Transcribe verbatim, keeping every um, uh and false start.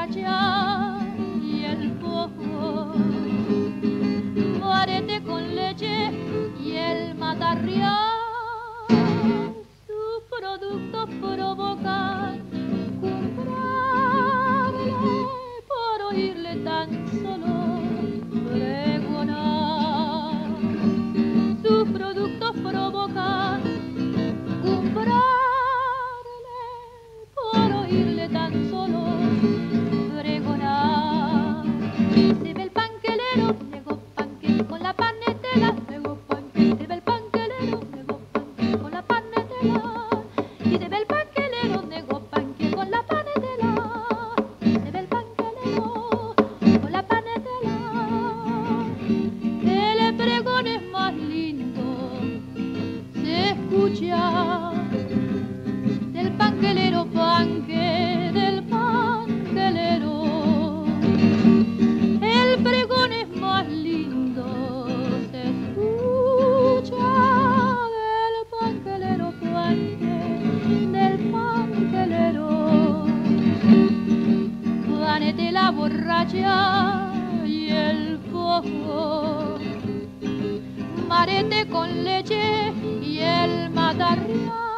borracha y el foco, arete con leche y el matarrián. Sus productos provocan comprarle por oírle tan solo pregonar. Sus productos provocan comprarle por oírle tan solo pregonar. Se ve el panquelero, luego panque con la panetela, luego panque. Se ve el panquelero, luego panque con la panetela. Y se ve el panquelero, luego panque con la panetela. Se ve el panquelero con la panetela. El pregón es más lindo, se escucha del panquelero, panque, del panquelero. El pregón es más lindo, se escucha del panquelero, panque, del panquelero. Panete la borracha y el foco, marete con leche y el matarrián.